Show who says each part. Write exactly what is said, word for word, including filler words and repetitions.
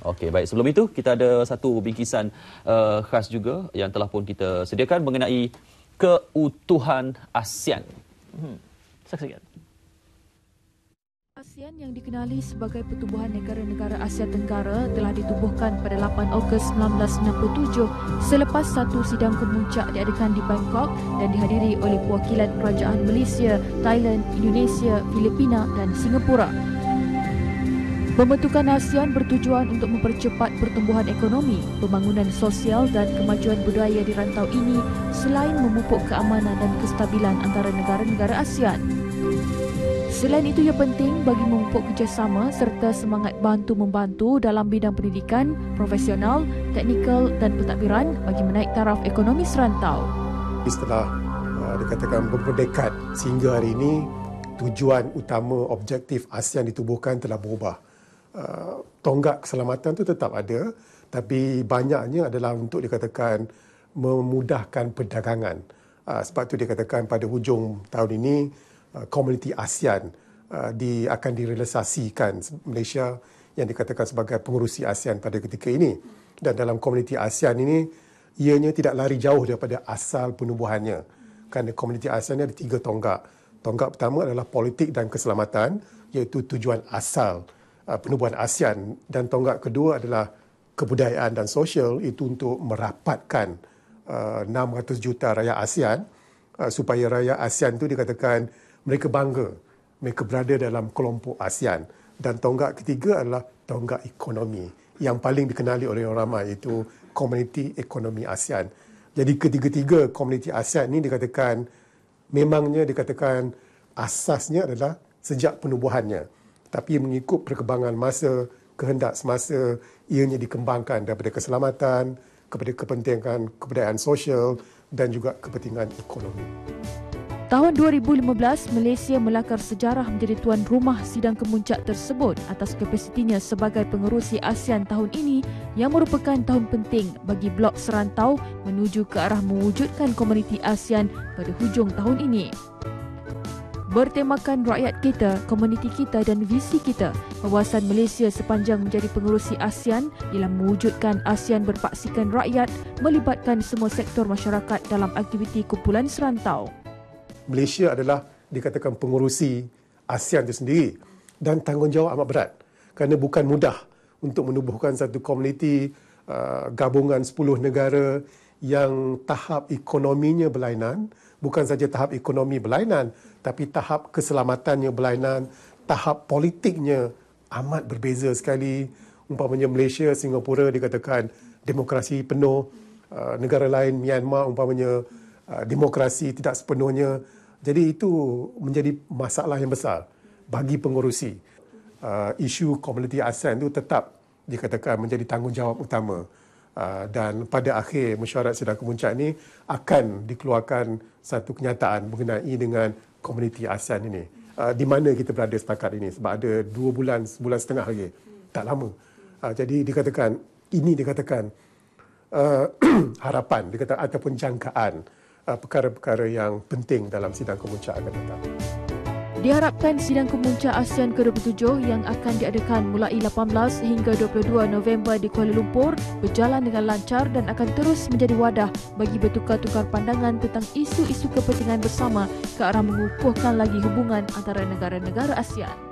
Speaker 1: Okey, baik. Sebelum itu, kita ada satu bingkisan uh, khas juga yang telah pun kita sediakan mengenai keutuhan ASEAN.
Speaker 2: Hmm. Saksikan.
Speaker 3: ASEAN yang dikenali sebagai Pertubuhan Negara-Negara Asia Tenggara telah ditubuhkan pada lapan Ogos seribu sembilan ratus enam puluh tujuh selepas satu sidang kemuncak diadakan di Bangkok dan dihadiri oleh perwakilan kerajaan Malaysia, Thailand, Indonesia, Filipina dan Singapura. Pembentukan ASEAN bertujuan untuk mempercepat pertumbuhan ekonomi, pembangunan sosial dan kemajuan budaya di rantau ini selain memupuk keamanan dan kestabilan antara negara-negara ASEAN. Selain itu, ia penting bagi memupuk kerjasama serta semangat bantu-membantu dalam bidang pendidikan, profesional, teknikal dan pentadbiran bagi menaik taraf ekonomi serantau.
Speaker 4: Setelah uh, dikatakan berdekat sehingga hari ini, tujuan utama objektif ASEAN ditubuhkan telah berubah. Uh, tonggak keselamatan itu tetap ada, tapi banyaknya adalah untuk dikatakan memudahkan perdagangan. Uh, sebab itu dikatakan pada hujung tahun ini, komuniti ASEAN uh, di, akan direalisasikan Malaysia yang dikatakan sebagai pengerusi ASEAN pada ketika ini. Dan dalam komuniti ASEAN ini, ianya tidak lari jauh daripada asal penubuhannya. Kerana komuniti ASEAN ini ada tiga tonggak. Tonggak pertama adalah politik dan keselamatan, iaitu tujuan asal uh, penubuhan ASEAN. Dan tonggak kedua adalah kebudayaan dan sosial, itu untuk merapatkan uh, enam ratus juta rakyat ASEAN uh, supaya rakyat ASEAN itu dikatakan mereka bangga, mereka berada dalam kelompok ASEAN. Dan tonggak ketiga adalah tonggak ekonomi yang paling dikenali oleh orang ramai, iaitu komuniti ekonomi ASEAN. Jadi ketiga-tiga komuniti ASEAN ini dikatakan, memangnya dikatakan asasnya adalah sejak penubuhannya. Tapi mengikut perkembangan masa, kehendak semasa, ianya dikembangkan daripada keselamatan, kepada kepentingan kebudayaan sosial dan juga kepentingan ekonomi.
Speaker 3: Tahun dua ribu lima belas, Malaysia melakar sejarah menjadi tuan rumah sidang kemuncak tersebut atas kapasitinya sebagai pengerusi ASEAN tahun ini yang merupakan tahun penting bagi blok serantau menuju ke arah mewujudkan komuniti ASEAN pada hujung tahun ini. Bertemakan rakyat kita, komuniti kita dan visi kita, wawasan Malaysia sepanjang menjadi pengerusi ASEAN ialah mewujudkan ASEAN berpaksikan rakyat melibatkan semua sektor masyarakat dalam aktiviti kumpulan serantau.
Speaker 4: Malaysia adalah dikatakan pengurusi ASEAN itu sendiri dan tanggungjawab amat berat kerana bukan mudah untuk menubuhkan satu komuniti uh, gabungan sepuluh negara yang tahap ekonominya berlainan, bukan saja tahap ekonomi berlainan tapi tahap keselamatannya berlainan, tahap politiknya amat berbeza sekali. Umpamanya Malaysia, Singapura dikatakan demokrasi penuh, uh, negara lain Myanmar umpamanya Uh, demokrasi tidak sepenuhnya. Jadi itu menjadi masalah yang besar bagi pengurusi. Uh, isu komuniti ASEAN itu tetap dikatakan menjadi tanggungjawab utama. Uh, dan pada akhir mesyuarat sidang kemuncak ini akan dikeluarkan satu kenyataan mengenai dengan komuniti ASEAN ini. Uh, di mana kita berada setakat ini. Sebab ada dua bulan, sebulan setengah lagi. Tak lama. Uh, jadi dikatakan, ini dikatakan uh, harapan dikatakan, ataupun jangkaan perkara-perkara yang penting dalam sidang kemuncak akan datang.
Speaker 3: Diharapkan sidang kemuncak ASEAN ke dua puluh tujuh yang akan diadakan mulai lapan belas hingga dua puluh dua November di Kuala Lumpur berjalan dengan lancar dan akan terus menjadi wadah bagi bertukar-tukar pandangan tentang isu-isu kepentingan bersama ke arah mengukuhkan lagi hubungan antara negara-negara ASEAN.